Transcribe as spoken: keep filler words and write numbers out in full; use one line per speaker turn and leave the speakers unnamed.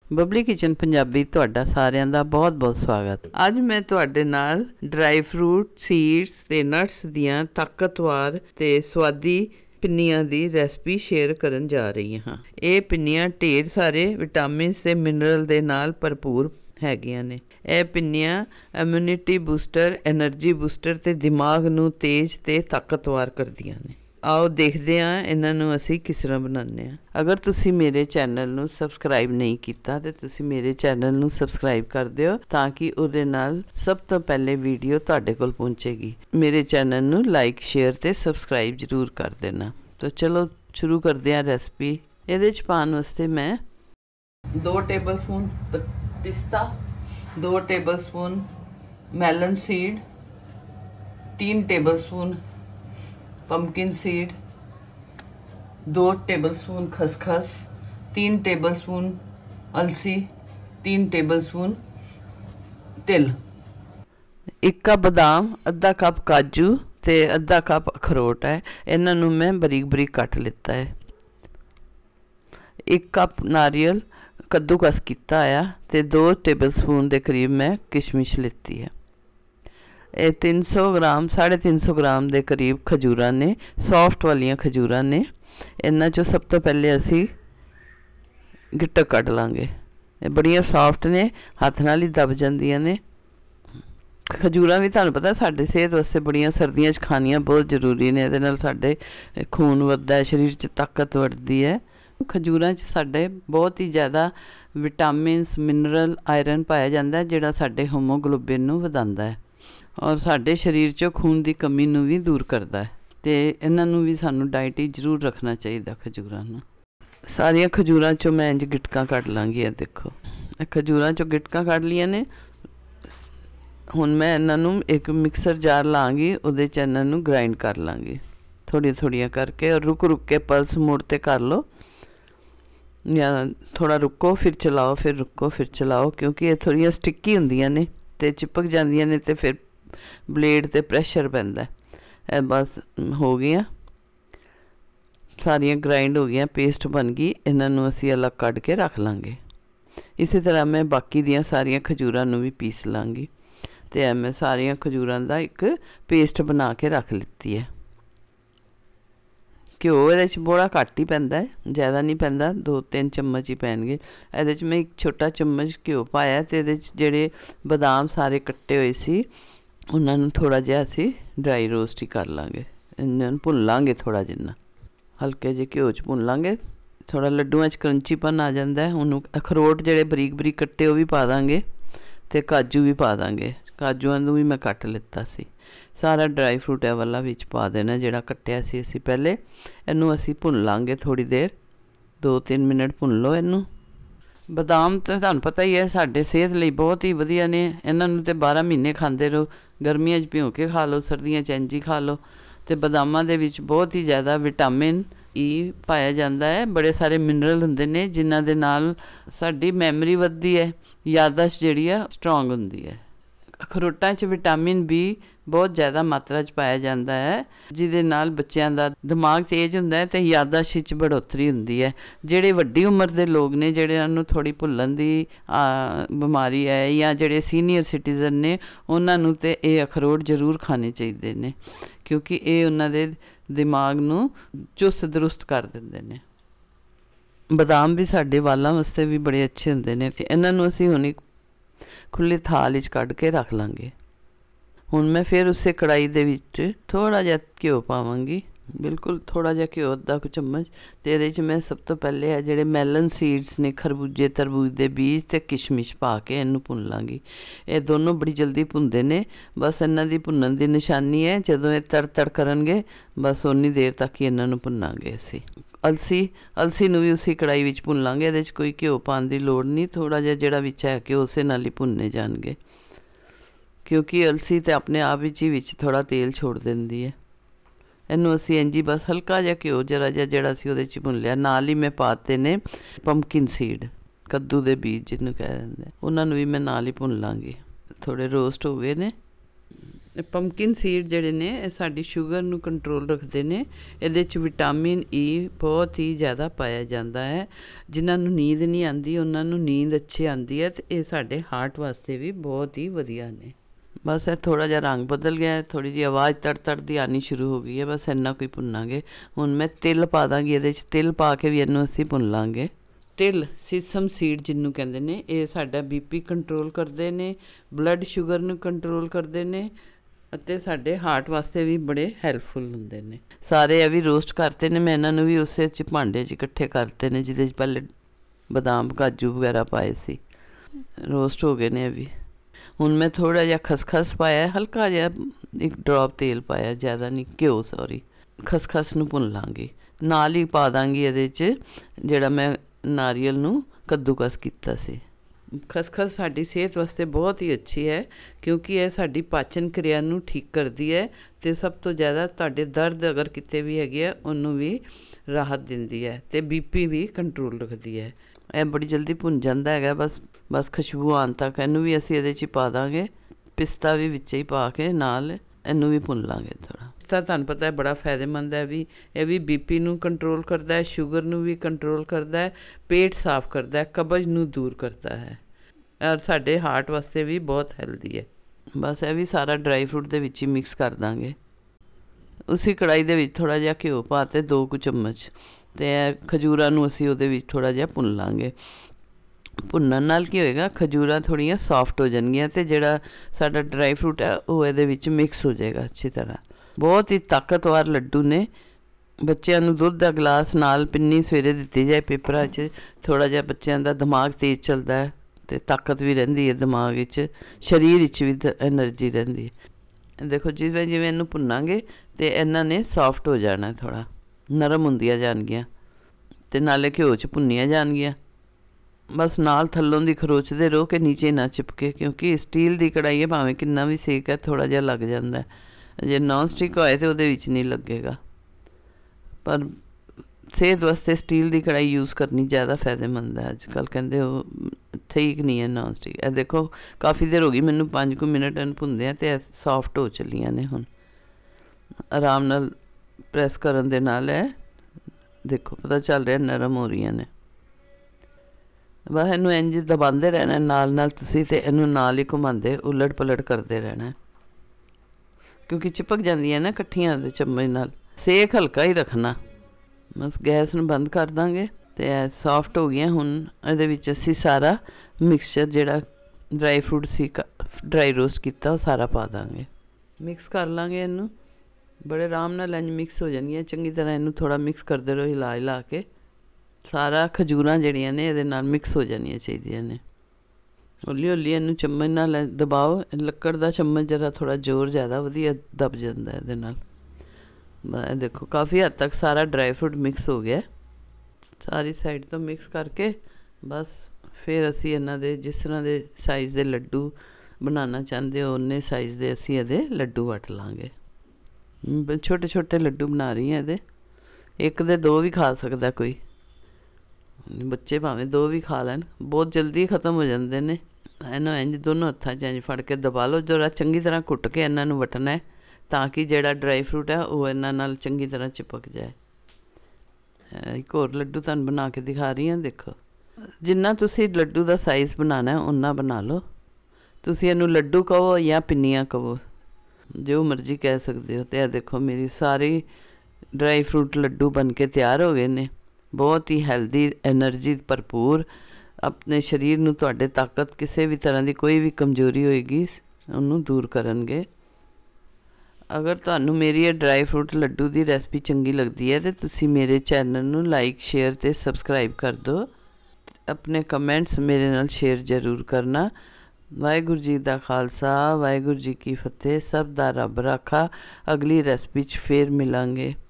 Babli kitchen Punjabi तुहाडा सारिਆਂ ਦਾ बहुत-बहुत स्वागत। ਅੱਜ मैं ਤੁਹਾਡੇ ਨਾਲ ਡਰਾਈ ਫਰੂਟ ਸੀਡਸ ਤੇ ਨਟਸ ਦੀਆਂ ਤਾਕਤਵਰ ਤੇ ਸਵਾਦੀ ਪਿੰਨੀਆਂ ਦੀ ਰੈਸਪੀ ਸ਼ੇਅਰ ਕਰਨ ਜਾ ਰਹੀ ਹਾਂ। ਇਹ ਪਿੰਨੀਆਂ ਢੇਰ ਸਾਰੇ ਵਿਟਾਮਿਨਸ ਤੇ ਮਿਨਰਲ ਦੇ ਨਾਲ ਭਰਪੂਰ ਹੈਗੀਆਂ ਨੇ। ਇਹ ਪਿੰਨੀਆਂ ਇਮਿਊਨਿਟੀ ਬੂਸਟਰ, એનર્ਜੀ ਬੂਸਟਰ ਤੇ ਦਿਮਾਗ ਨੂੰ ਤੇਜ਼ ਤੇ ਤਾਕਤਵਰ ਕਰਦੀਆਂ ਨੇ। आओ देखते हैं इन्हों असी किस तरह बनाने। अगर तुसी मेरे चैनल नू सबसक्राइब नहीं किया तो तुसी मेरे चैनल नू सबसक्राइब कर दिओ ताकि उहदे नाल सब तो पहले वीडियो तुहाडे कोल पहुंचेगी। मेरे चैनल नू लाइक शेयर ते सबसक्राइब जरूर कर देना। तो चलो शुरू करते हैं रेसिपी। इहदे च पाउण वास्ते मैं दो टेबल स्पून पिस्ता, दो टेबल स्पून मैलन सीड, तीन टेबल स्पून पम्पकिन सीड, दो टेबलस्पून खसखस, तीन टेबलस्पून अलसी, तीन टेबलस्पून तिल, एक कप बादाम, अद्धा कप काजू ते अद्धा कप अखरोट है। इन्हों मैं बरीक बरीक कट लिता है। एक कप नारियल कद्दूकस किया है ते दो टेबलस्पून के करीब मैं किशमिश लिती है। ਇਹ तीन सौ ग्राम साढ़े तीन सौ ग्राम के करीब खजूर ने, सॉफ्ट वालिया खजूर ने। इन्हों चो सब तो पहले असी गिटक कट लाँगे। ये बड़िया सॉफ्ट ने, हथ नाल ही दब जांदियां ने। खजूर भी तुहानूं पता साडे सेहत वास्ते बड़िया सर्दियों च खानियां बहुत जरूरी ने। इहदे नाल साडे खून वधदा है, शरीर च ताकत वधदी है। खजूरां च साडे बहुत ही ज़्यादा विटामिनस, मिनरल, आयरन पाया जाता है जिहड़ा साडे होमोग्लोबिन नूं वधांदा है और साडे शरीर चों खून की कमी नूं भी दूर करता है। तो इन्हां नूं भी सानूं डाइट ही जरूर रखना चाहिए। खजूरां नूं सारियां खजूरां चों मैं इंज गिटकां कढ लांगी। है देखो खजूरां चों गिटकां कढ लियां ने। हुण मैं इन्हां नूं एक मिक्सर जार लाँगी, उहदे च इन्हां नूं ग्राइंड कर लाँगी थोड़ियां थोड़ियां करके। और रुक रुक के पल्स मोड ते कर लो, या थोड़ा रुको फिर चलाओ, फिर रुको फिर चलाओ, क्योंकि ये थोड़ियां स्टिकी हुंदियां ने ते चिपक जांदियां ने ते फिर ब्लेड ते प्रैशर पैंदा है। बस हो गया, सारियां ग्राइंड हो गई, पेस्ट बन गई। इन्हां नूं असीं अलग कढ के रख लांगे। इसी तरह मैं बाकी दियां सारियां खजूरां नूं भी पीस लांगी। ते मैं सारियां खजूरां दा एक पेस्ट बना के रख लित्ती है। घ्यो इहदे च बड़ा घट ही पैंदा है, ज़्यादा नहीं पैंदा, दो तीन चम्मच ही पैणगे। इहदे च मैं एक छोटा चम्मच घ्यो पाया ते इहदे च जिहड़े बादाम सारे कट्टे हुए सी उन्हां नूं थोड़ा जिहा असीं ड्राई रोस्ट ही कर लांगे। इन्हां नूं भुन लांगे थोड़ा जिन्ना, हल्के जे घ्यो च भुन लांगे। थोड़ा लड्डूआं च क्रंचीपन आ जांदा है। हुण अखरोट जिहड़े बरीक बरीक कट्टे वो भी पा दांगे ते काजू भी पा दांगे। काजूआं नूं भी मैं कट लित्ता सी। सारा ड्राई फ्रूट है वाला विच पा देना जिहड़ा कट्टिया सी असीं पहले। इहनूं असीं भुन लांगे थोड़ी देर, दो तीन मिनट भुन लो इहनूं। बादाम तो तुहानूं पता ही है साडे सेहत लई बहुत ही वधिया ने। इन्हां नूं ते बारह महीने खांदे रहो, गर्मियां च भिओ के खा लो, सर्दियां च इंज ही खा लो। ते बादामां दे विच बहुत ही ज़्यादा विटामिन ई पाया जाता है। बड़े सारे मिनरल हुंदे ने जिन्हां दे नाल साडी मैमरी वधदी है, याददाश्त जिहड़ी है स्ट्रोंग हुंदी है। अखरोटां च विटामिन बी बहुत ज़्यादा मात्रा च पाया जाता है, जिहदे नाल बच्चों का दिमाग तेज हुंदा है ते याददाश्त च बढ़ोतरी हुंदी है। जिहड़े वड्डी उम्र के लोग ने, जिहड़ियां नूं थोड़ी भुल्लण दी बीमारी है, या जिहड़े सीनियर सिटीजन ने, उन्हां नूं ते इह अखरोट जरूर खाने चाहिए ने, क्योंकि ये उन्हां दे दिमाग नूं चुस्त दुरुस्त कर दिंदे ने। बादाम भी साडे वालां वास्ते भी बड़े अच्छे हुंदे ने। इन्हां नूं असीं हुण खुले थाल विच कढ के रख लांगे। हुण मैं फिर उसे कढ़ाई दे विच थोड़ा जिहा घ्यो पावांगी, बिल्कुल थोड़ा जिहा घ्यो, अद्धा कु चम्मच। ते इहदे च मैं सब तो पहले है जिहड़े मैलन सीड्स ने, खरबूजे तरबूज दे बीज ते किशमिश पा के इहनूं भुन लांगी। ये दोनों बड़ी जल्दी भुनदे ने। बस इन्हां दी भुनण दी निशानी है जदों ये तड़ तड़ करनगे, बस उन्नी देर तक ही इन्हां नूं भुनांगे असीं। अलसी अलसी नूं भी उसी कढ़ाई विच भुन लांगे। इहदे च कोई घ्यो पाउण दी लोड़ नहीं, थोड़ा जिहा जिहड़ा विच है कि उसे नाल ही भुनने जाणगे, क्योंकि अलसी तो अपने आप विच ही विच थोड़ा तेल छोड़ देंदी है। इनू असी इंज ही बस हल्का जिहा घ्यो जरा जिहा जिहड़ा असीं उहदे च भुन लिया। नाल ही मैं पाते ने पंपकिन सीड, कद्दू दे बीज जिन्हों कह दिंदे, उन्हां नूं भी मैं नाल ही भुन लांगी। थोड़े रोस्ट हो गए ने। ਪੰਪਕਿਨ ਸੀਡ ਜਿਹੜੇ ਨੇ ਇਹ ਸਾਡੀ ਸ਼ੂਗਰ ਨੂੰ ਕੰਟਰੋਲ ਰੱਖਦੇ ਨੇ। ਇਹਦੇ 'ਚ ਵਿਟਾਮਿਨ ਈ ਬਹੁਤ ਹੀ ਜ਼ਿਆਦਾ ਪਾਇਆ ਜਾਂਦਾ ਹੈ। ਜਿਨ੍ਹਾਂ ਨੂੰ ਨੀਂਦ ਨਹੀਂ ਆਉਂਦੀ ਉਹਨਾਂ ਨੂੰ ਨੀਂਦ ਅੱਛੀ ਆਉਂਦੀ ਹੈ, ਅਤੇ ਇਹ ਸਾਡੇ ਹਾਰਟ ਵਾਸਤੇ ਵੀ ਬਹੁਤ ਹੀ ਵਧੀਆ ਨੇ। ਬਸ ਇਹ ਥੋੜ੍ਹਾ ਜਿਹਾ ਰੰਗ ਬਦਲ ਗਿਆ, ਥੋੜ੍ਹੀ ਜਿਹੀ ਆਵਾਜ਼ ਤੜ ਤੜ ਦੀ ਆਉਣੀ ਸ਼ੁਰੂ ਹੋ ਗਈ ਹੈ। ਬਸ ਇੰਨਾ ਕੋਈ ਭੁੰਨਾਂਗੇ। ਹੁਣ ਮੈਂ ਤਿਲ ਪਾ ਦਾਂਗੀ ਇਹਦੇ 'ਚ। ਤਿਲ ਪਾ ਕੇ ਵੀ ਇਹਨੂੰ ਅਸੀਂ ਭੁੰਨ ਲਾਂਗੇ। ਤਿਲ ਸੀਸਮ ਸੀਡ ਜਿਹਨੂੰ ਕਹਿੰਦੇ ਨੇ, ਇਹ ਸਾਡਾ ਬੀ ਪੀ ਕੰਟਰੋਲ ਕਰਦੇ ਨੇ, ਬਲੱਡ ਸ਼ੂਗਰ ਨੂੰ ਕੰਟਰੋਲ ਕਰਦੇ ਨੇ, ਅਤੇ ਸਾਡੇ ਹਾਰਟ ਵਾਸਤੇ ਵੀ ਬੜੇ ਹੈਲਪਫੁਲ ਹੁੰਦੇ ਨੇ। ਸਾਰੇ ਇਹ ਵੀ ਰੋਸਟ ਕਰਤੇ ਨੇ। ਮੈਂ ਇਹਨਾਂ ਨੂੰ ਵੀ ਉਸੇ 'ਚ ਭਾਂਡੇ 'ਚ ਇਕੱਠੇ ਕਰਤੇ ਨੇ ਜਿਹਦੇ 'ਚ ਪਹਿਲੇ ਬਦਾਮ ਕਾਜੂ ਵਗੈਰਾ ਪਾਏ ਸੀ। ਰੋਸਟ ਹੋ ਗਏ ਨੇ ਇਹ ਵੀ। ਹੁਣ ਮੈਂ ਥੋੜ੍ਹਾ ਜਿਹਾ ਖਸਖਸ ਪਾਇਆ, ਹਲਕਾ ਜਿਹਾ ਇੱਕ ਡਰੋਪ ਤੇਲ ਪਾਇਆ, ਜ਼ਿਆਦਾ ਨਹੀਂ, ਘਿਓ ਸੌਰੀ। ਖਸਖਸ ਨੂੰ ਭੁੰਨ ਲਾਂਗੀ। ਨਾਲ ਹੀ ਪਾ ਦਾਂਗੀ ਇਹਦੇ 'ਚ ਜਿਹੜਾ ਮੈਂ ਨਾਰੀਅਲ ਨੂੰ ਕੱਦੂਕਸ ਕੀਤਾ ਸੀ। ਖਸਖਸ ਸਾਡੀ ਸਿਹਤ ਵਾਸਤੇ ਬਹੁਤ ਹੀ ਅੱਛੀ ਹੈ, ਕਿਉਂਕਿ ਇਹ ਸਾਡੀ ਪਾਚਨ ਕਿਰਿਆ ਨੂੰ ਠੀਕ ਕਰਦੀ ਹੈ, ਅਤੇ ਸਭ ਤੋਂ ਜ਼ਿਆਦਾ ਤੁਹਾਡੇ ਦਰਦ ਅਗਰ ਕਿਤੇ ਵੀ ਹੈਗੇ ਆ ਉਹਨੂੰ ਵੀ ਰਾਹਤ ਦਿੰਦੀ ਹੈ, ਅਤੇ ਬੀ ਪੀ ਵੀ ਕੰਟਰੋਲ ਰੱਖਦੀ ਹੈ। ਇਹ ਬੜੀ ਜਲਦੀ ਭੁੰਨ ਜਾਂਦਾ ਹੈਗਾ। ਬਸ ਬਸ ਖੁਸ਼ਬੂ ਆਉਣ ਤੱਕ ਇਹਨੂੰ ਵੀ ਅਸੀਂ ਇਹਦੇ 'ਚ ਹੀ ਪਾ ਦਾਂਗੇ। ਪਿਸਤਾ ਵੀ ਵਿੱਚ ਹੀ ਪਾ ਕੇ ਨਾਲ ਇਹਨੂੰ ਵੀ ਭੁੰਨ ਲਾਂਗੇ ਥੋੜ੍ਹਾ। ਪਿਸਤਾ ਤੁਹਾਨੂੰ ਪਤਾ ਹੈ ਬੜਾ ਫਾਇਦੇਮੰਦ ਹੈ ਵੀ। ਇਹ ਵੀ ਬੀ ਪੀ ਨੂੰ ਕੰਟਰੋਲ ਕਰਦਾ ਹੈ, ਸ਼ੂਗਰ ਨੂੰ ਵੀ ਕੰਟਰੋਲ ਕਰਦਾ ਹੈ, ਪੇਟ ਸਾਫ਼ ਕਰਦਾ ਹੈ, ਕਬਜ਼ ਨੂੰ ਦੂਰ ਕਰਦਾ ਹੈ, ਔਰ ਸਾਡੇ ਹਾਰਟ ਵਾਸਤੇ ਵੀ ਬਹੁਤ ਹੈਲਦੀ ਹੈ। ਬਸ ਇਹ ਵੀ ਸਾਰਾ ਡਰਾਈ ਫਰੂਟ ਦੇ ਵਿੱਚ ਹੀ ਮਿਕਸ ਕਰ ਦਾਂਗੇ। ਉਸੀ ਕੜਾਹੀ ਦੇ ਵਿੱਚ ਥੋੜ੍ਹਾ ਜਿਹਾ ਘਿਓ ਪਾ ਤੇ ਦੋ ਕੁ ਚਮਚ, ਅਤੇ ਇਹ ਖਜੂਰਾਂ ਨੂੰ ਅਸੀਂ ਉਹਦੇ ਵਿੱਚ ਥੋੜ੍ਹਾ ਜਿਹਾ ਭੁੰਨ ਲਾਂਗੇ। ਭੁੰਨਣ ਨਾਲ ਕੀ ਹੋਏਗਾ, ਖਜੂਰਾਂ ਥੋੜ੍ਹੀਆਂ ਸੌਫਟ ਹੋ ਜਾਣਗੀਆਂ, ਅਤੇ ਜਿਹੜਾ ਸਾਡਾ ਡਰਾਈ ਫਰੂਟ ਹੈ ਉਹ ਇਹਦੇ ਵਿੱਚ ਮਿਕਸ ਹੋ ਜਾਏਗਾ ਅੱਛੀ ਤਰ੍ਹਾਂ। ਬਹੁਤ ਹੀ ਤਾਕਤਵਰ ਲੱਡੂ ਨੇ। ਬੱਚਿਆਂ ਨੂੰ ਦੁੱਧ ਦਾ ਗਲਾਸ ਨਾਲ ਪਿੰਨੀ ਸਵੇਰੇ ਦਿੱਤੀ ਜਾਏ ਪੇਪਰਾਂ 'ਚ, ਥੋੜ੍ਹਾ ਜਿਹਾ ਬੱਚਿਆਂ ਦਾ ਦਿਮਾਗ ਤੇਜ਼ ਚੱਲਦਾ ਹੈ, ਅਤੇ ਤਾਕਤ ਵੀ ਰਹਿੰਦੀ ਹੈ ਦਿਮਾਗ ਵਿੱਚ, ਸਰੀਰ ਵਿੱਚ ਵੀ ਐਨਰਜੀ ਰਹਿੰਦੀ ਹੈ। ਦੇਖੋ ਜਿਵੇਂ ਜਿਵੇਂ ਇਹਨੂੰ ਭੁੰਨਾਂਗੇ ਅਤੇ ਇਹਨਾਂ ਨੇ ਸੌਫਟ ਹੋ ਜਾਣਾ, ਥੋੜ੍ਹਾ ਨਰਮ ਹੁੰਦੀਆਂ ਜਾਣਗੀਆਂ, ਅਤੇ ਨਾਲੇ ਘਿਓ 'ਚ ਭੁੰਨੀਆਂ ਜਾਣਗੀਆਂ। ਬਸ ਨਾਲ ਥੱਲੋਂ ਦੀ ਖਰੋਚਦੇ ਰਹੋ ਕਿ ਨੀਚੇ ਨਾ ਚਿਪਕੇ, ਕਿਉਂਕਿ ਸਟੀਲ ਦੀ ਕੜਾਹੀ ਹੈ, ਭਾਵੇਂ ਕਿੰਨਾ ਵੀ ਸੇਕ ਹੈ ਥੋੜ੍ਹਾ ਜਿਹਾ ਲੱਗ ਜਾਂਦਾ। ਜੇ ਨੋਨ ਸਟਿਕ ਹੋਏ ਤਾਂ ਉਹਦੇ ਵਿੱਚ ਨਹੀਂ ਲੱਗੇਗਾ, ਪਰ ਸਿਹਤ ਵਾਸਤੇ ਸਟੀਲ ਦੀ ਕੜਾਹੀ ਯੂਜ਼ ਕਰਨੀ ਜ਼ਿਆਦਾ ਫਾਇਦੇਮੰਦ ਹੈ। ਅੱਜ ਕੱਲ੍ਹ ਕਹਿੰਦੇ ਉਹ ਠੀਕ ਨਹੀਂ ਹੈ ਨੋਨ ਸਟਿਕ। ਇਹ ਦੇਖੋ ਕਾਫੀ ਦੇਰ ਹੋ ਗਈ ਮੈਨੂੰ, ਪੰਜ ਕੁ ਮਿੰਟ ਇਹਨੂੰ ਭੁੰਨਦੇ ਆ, ਅਤੇ ਇਹ ਸੌਫਟ ਹੋ ਚੱਲੀਆਂ ਨੇ। ਹੁਣ ਆਰਾਮ ਨਾਲ ਪ੍ਰੈਸ ਕਰਨ ਦੇ ਨਾਲ ਇਹ ਦੇਖੋ ਪਤਾ ਚੱਲ ਰਿਹਾ ਨਰਮ ਹੋ ਰਹੀਆਂ ਨੇ। ਬਸ ਇਹਨੂੰ ਇੰਝ ਦਬਾਉਂਦੇ ਰਹਿਣਾ ਨਾਲ ਨਾਲ ਤੁਸੀਂ, ਅਤੇ ਇਹਨੂੰ ਨਾਲ ਹੀ ਘੁਮਾਉਂਦੇ ਉਲਟ ਪਲਟ ਕਰਦੇ ਰਹਿਣਾ, ਕਿਉਂਕਿ ਚਿਪਕ ਜਾਂਦੀਆਂ ਨਾ ਇਕੱਠੀਆਂ ਦੇ ਚਮਚ ਨਾਲ। ਸੇਕ ਹਲਕਾ ਹੀ ਰੱਖਣਾ। ਬਸ ਗੈਸ ਨੂੰ ਬੰਦ ਕਰ ਦਾਂਗੇ, ਅਤੇ ਇਹ ਸੌਫਟ ਹੋ ਗਈਆਂ। ਹੁਣ ਇਹਦੇ ਵਿੱਚ ਅਸੀਂ ਸਾਰਾ ਮਿਕਸਚਰ ਜਿਹੜਾ ਡਰਾਈ ਫਰੂਟ ਸੀ ਡਰਾਈ ਰੋਸਟ ਕੀਤਾ ਉਹ ਸਾਰਾ ਪਾ ਦਾਂਗੇ। ਮਿਕਸ ਕਰ ਲਾਂਗੇ ਇਹਨੂੰ, ਬੜੇ ਆਰਾਮ ਨਾਲ ਇੰਝ ਮਿਕਸ ਹੋ ਜਾਣਗੀਆਂ। ਚੰਗੀ ਤਰ੍ਹਾਂ ਇਹਨੂੰ ਥੋੜ੍ਹਾ ਮਿਕਸ ਕਰਦੇ ਰਹੋ ਹਿਲਾ ਹਿਲਾ ਕੇ। ਸਾਰਾ ਖਜੂਰਾਂ ਜਿਹੜੀਆਂ ਨੇ ਇਹਦੇ ਨਾਲ ਮਿਕਸ ਹੋ ਜਾਣੀਆਂ ਚਾਹੀਦੀਆਂ ਨੇ। ਹੌਲੀ ਹੌਲੀ ਇਹਨੂੰ ਚਮਚ ਨਾਲ ਦਬਾਓ। ਲੱਕੜ ਦਾ ਚਮਚ ਜਰਾ ਥੋੜ੍ਹਾ ਜ਼ੋਰ ਜ਼ਿਆਦਾ ਵਧੀਆ ਦਬ ਜਾਂਦਾ ਇਹਦੇ ਨਾਲ। ਇਹ ਦੇਖੋ ਕਾਫੀ ਹੱਦ ਤੱਕ ਸਾਰਾ ਡਰਾਈ ਫਰੂਟ ਮਿਕਸ ਹੋ ਗਿਆ। ਸਾਰੀ ਸਾਈਡ ਤੋਂ ਮਿਕਸ ਕਰਕੇ ਬਸ ਫਿਰ ਅਸੀਂ ਇਹਨਾਂ ਦੇ ਜਿਸ ਤਰ੍ਹਾਂ ਦੇ ਸਾਈਜ਼ ਦੇ ਲੱਡੂ ਬਣਾਉਣਾ ਚਾਹੁੰਦੇ ਹੋ ਉਨੇ ਸਾਈਜ਼ ਦੇ ਅਸੀਂ ਇਹਦੇ ਲੱਡੂ ਵੱਟ ਲਾਂਗੇ। ਛੋਟੇ ਛੋਟੇ ਲੱਡੂ ਬਣਾ ਰਹੀ ਹਾਂ ਇਹਦੇ। ਇੱਕ ਦੇ ਦੋ ਵੀ ਖਾ ਸਕਦਾ ਕੋਈ, ਬੱਚੇ ਭਾਵੇਂ ਦੋ ਵੀ ਖਾ ਲੈਣ, ਬਹੁਤ ਜਲਦੀ ਖ਼ਤਮ ਹੋ ਜਾਂਦੇ ਨੇ। ਇਹਨੂੰ ਇੰਝ ਦੋਨੋਂ ਹੱਥਾਂ 'ਚ ਇੰਝ ਫੜ ਕੇ ਦਬਾ ਲਓ। ਜਰਾ ਚੰਗੀ ਤਰ੍ਹਾਂ ਘੁੱਟ ਕੇ ਇਹਨਾਂ ਨੂੰ ਵੱਟਣਾ ਹੈ, ਤਾਂ ਕਿ ਜਿਹੜਾ ਡਰਾਈ ਫਰੂਟ ਹੈ ਉਹ ਇਹਨਾਂ ਨਾਲ ਚੰਗੀ ਤਰ੍ਹਾਂ ਚਿਪਕ ਜਾਏ। ਇੱਕ ਹੋਰ ਲੱਡੂ ਤੁਹਾਨੂੰ ਬਣਾ ਕੇ ਦਿਖਾ ਰਹੀ ਹਾਂ। ਦੇਖੋ ਜਿੰਨਾ ਤੁਸੀਂ ਲੱਡੂ ਦਾ ਸਾਈਜ਼ ਬਣਾਉਣਾ ਓਨਾ ਬਣਾ ਲਓ। ਤੁਸੀਂ ਇਹਨੂੰ ਲੱਡੂ ਕਹੋ ਜਾਂ ਪਿੰਨੀਆਂ ਕਹੋ, ਜੋ ਮਰਜ਼ੀ ਕਹਿ ਸਕਦੇ ਹੋ। ਅਤੇ ਇਹ ਦੇਖੋ ਮੇਰੀ ਸਾਰੀ ਡਰਾਈ ਫਰੂਟ ਲੱਡੂ ਬਣ ਕੇ ਤਿਆਰ ਹੋ ਗਏ ਨੇ। ਬਹੁਤ ਹੀ ਹੈਲਦੀ, ਐਨਰਜੀ ਭਰਪੂਰ, ਆਪਣੇ ਸਰੀਰ ਨੂੰ ਤੁਹਾਡੇ ਤਾਕਤ, ਕਿਸੇ ਵੀ ਤਰ੍ਹਾਂ ਦੀ ਕੋਈ ਵੀ ਕਮਜ਼ੋਰੀ ਹੋਏਗੀ ਉਹਨੂੰ ਦੂਰ ਕਰਨਗੇ। ਅਗਰ ਤੁਹਾਨੂੰ ਮੇਰੀ ਇਹ ਡਰਾਈ ਫਰੂਟ ਲੱਡੂ ਦੀ ਰੈਸਪੀ ਚੰਗੀ ਲੱਗਦੀ ਹੈ ਤਾਂ ਤੁਸੀਂ ਮੇਰੇ ਚੈਨਲ ਨੂੰ ਲਾਈਕ, ਸ਼ੇਅਰ ਅਤੇ ਸਬਸਕ੍ਰਾਈਬ ਕਰ ਦਿਓ। ਆਪਣੇ ਕਮੈਂਟਸ ਮੇਰੇ ਨਾਲ ਸ਼ੇਅਰ ਜ਼ਰੂਰ ਕਰਨਾ। ਵਾਹਿਗੁਰੂ ਜੀ ਦਾ ਖਾਲਸਾ, ਵਾਹਿਗੁਰੂ ਜੀ ਕੀ ਫਤਿਹ। ਸਭ ਦਾ ਰੱਬ ਰਾਖਾ। ਅਗਲੀ ਰੈਸਪੀ 'ਚ ਫੇਰ ਮਿਲਾਂਗੇ।